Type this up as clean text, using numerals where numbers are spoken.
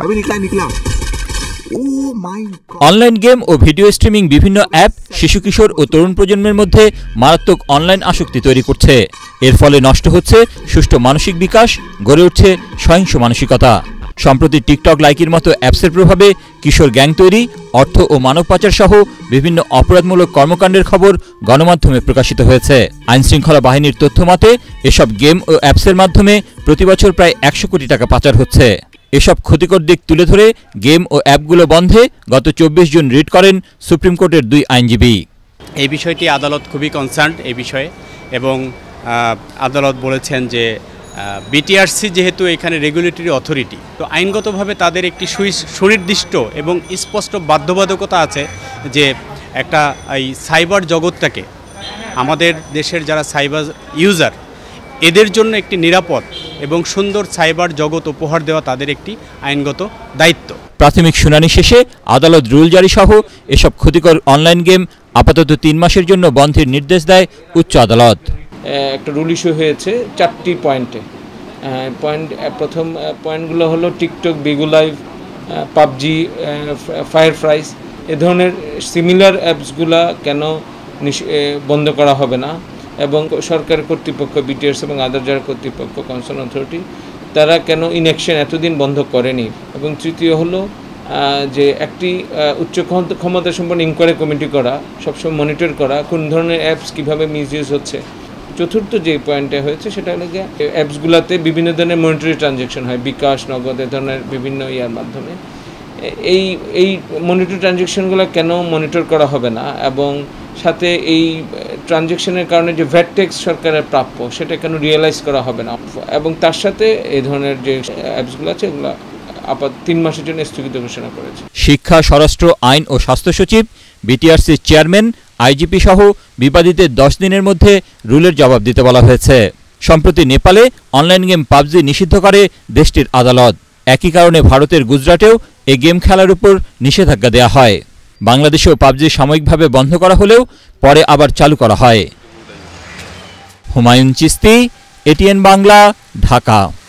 अभी निकला online game ও ভিডিও স্ট্রিমিং বিভিন্ন অ্যাপ শিশু কিশোর ও তরুণ প্রজন্মের মধ্যে মারাত্মক অনলাইন আসক্তি তৈরি করছে। এর ফলে নষ্ট হচ্ছে সুষ্ঠু মানসিক বিকাশ, গড়ে উঠছে সহিংস মানসিকতা। সম্প্রতি টিকটক লাইকির মতো অ্যাপসের প্রভাবে কিশোর গ্যাং তৈরি, অর্থ ও মানব পাচার সহ বিভিন্ন অপরাধমূলক কর্মকাণ্ডের খবর গণমাধ্যমে প্রকাশিত হয়েছে। আইনশৃঙ্খলা বাহিনীর তথ্য মতে এসব গেম ও অ্যাপসের মাধ্যমে প্রতিবছর প্রায় ১০০ কোটি টাকা পাচার হচ্ছে। এসব ক্ষতিকর দিক তুলে ধরে গেম ও অ্যাপগুলো বন্ধে গত ২৪ জুন রিট করেন সুপ্রিম কোর্টের ২ আইনজীবী। এই বিষয়টি আদালত খুবই কনসার্ন এই বিষয়ে, এবং আদালত বলেছেন যে বিটিআরসি যেহেতু এখানে রেগুলেটরি অথরিটি, তো আইনগতভাবে তাদের একটি সুনির্দিষ্ট এবং স্পষ্ট বাধ্যবাধকতা আছে যে একটা এই সাইবার জগৎটাকে, আমাদের দেশের যারা সাইবার ইউজার, এদের জন্য একটি নিরাপদ এবং সুন্দর সাইবার জগৎ উপহার দেওয়া তাদের একটি আইনগত দায়িত্ব। প্রাথমিক শুনানি শেষে আদালত রুল জারি সহ এসব ক্ষতিকর অনলাইন গেম আপাতত ৩ মাসের জন্য বন্ধের নির্দেশ দেয় উচ্চ আদালত। একটা রুল ইস্যু হয়েছে 4টি পয়েন্টে। প্রথম পয়েন্টগুলো হলো TikTok, Bigo Live, PUBG, Fire Free, এ ধরনের সিমিলার অ্যাপসগুলা কেন বন্ধ করা হবে না, এবং সরকার কর্তৃপক্ষ, বিটিআরস এবং আদার যারা কর্তৃপক্ষ, কনসার্ন অথরিটি, তারা কেন ইনঅ্যাকশন এতদিন বন্ধ করেনি। এবং তৃতীয় হলো যে একটি উচ্চ ক্ষমতা সম্পন্ন ইনকোয়ারি কমিটি করা, সবসময় মনিটর করা কোন ধরনের অ্যাপস কীভাবে মিসইউজ হচ্ছে। চতুর্থ যে পয়েন্টে হয়েছে সেটা হলো যে অ্যাপসগুলোতে বিভিন্ন ধরনের মনিটরি ট্রানজ্যাকশন হয়, বিকাশ, নগদ, এ ধরনের বিভিন্ন ইয়ার মাধ্যমে। এই মনিটরি ট্রানজ্যাকশনগুলো কেন মনিটর করা হবে না, এবং সাথে এই ট্রানজ্যাকশনের কারণে যে ভ্যাট ট্যাক্স সরকারের প্রাপ্য সেটা কেন রিয়েলাইজ করা হবে না, এবং তার সাথে এই ধরনের যে অ্যাপসগুলো আছে এগুলো আপাতত ৩ মাসের জন্য স্থগিত ঘোষণা করেছে। শিক্ষা, স্বরাষ্ট্র, আইন ও স্বাস্থ্য সচিব, বিটিআরসির চেয়ারম্যান, আইজিপি সহ বিবাদীদের ১০ দিনের মধ্যে রুলের জবাব দিতে বলা হয়েছে। সম্প্রতি নেপালে অনলাইন গেম পাবজি নিষিদ্ধ করে দেশটির আদালত। একই কারণে ভারতের গুজরাটেও এই গেম খেলার উপর নিষেধাজ্ঞা দেওয়া হয়। বাংলাদেশেও পাবজি সাময়িকভাবে বন্ধ করা হলেও পরে আবার চালু করা হয়। হুমায়ুন চিস্তি, এটিএন বাংলা, ঢাকা।